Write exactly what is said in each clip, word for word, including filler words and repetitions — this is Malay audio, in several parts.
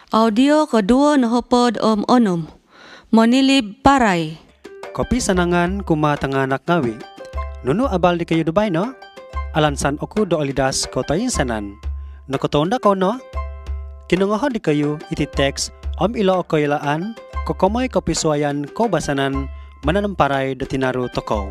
Audio kedua nahopod om onum. Monilib paray. Kopi sanangan kuma tanganak ngawi. Nunu abal di kayu Dubai no? Alansan oku do olidas ko tayin sanan. Nakotonda ko no? Kinungoho di kayu iti teks om ilo o koilaan kokomoy kopi suayan ko basanan mananamparay da tinaru toko.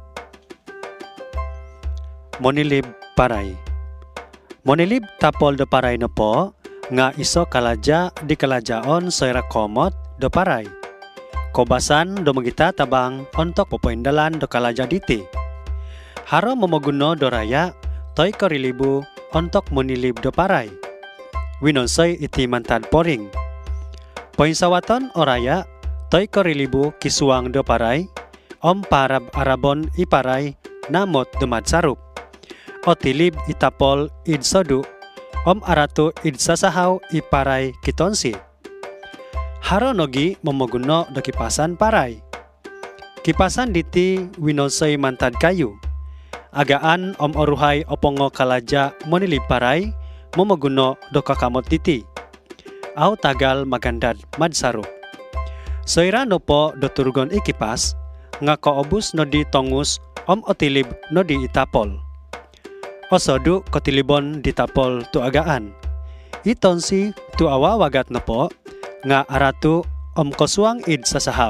Monilib paray. Monilib tapol do paray no po nga iso kalaja di kalajaon soira komot do paray. Kobasan do magita tabang ontok popoindalan do kalaja diti. Haro momoguno do raya toy korilibu ontok monilib do paray. Winonsoy iti mantad poring. Poin sawaton o raya toy korilibu kisuang do paray om parab arabon iparay namot dumad sarup. O tilib itapol id sodu om aratu id sasahaw iparay kitonsi. Haro nogi momoguno do kipasan paray. Kipasan diti winonsoy mantad kayu. Agaan om oruhay opongo kalaja monilib paray momoguno do kakamot diti. Au tagal magandad madsarup. Soira no po do turgon ikipas nga koobus no di tongus om otilib no di itapol. Osodu kotilibon ditapol tu agaan. Itonsi tu awawagat no po nga aratu om kosuang id sasahaw.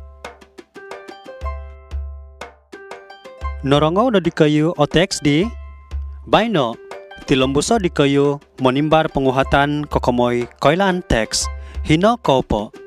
Norongaw no di kayu o teks di Baino tilombuso di kayu monimbar penguhatan kokomoy koilan teks hino kopo.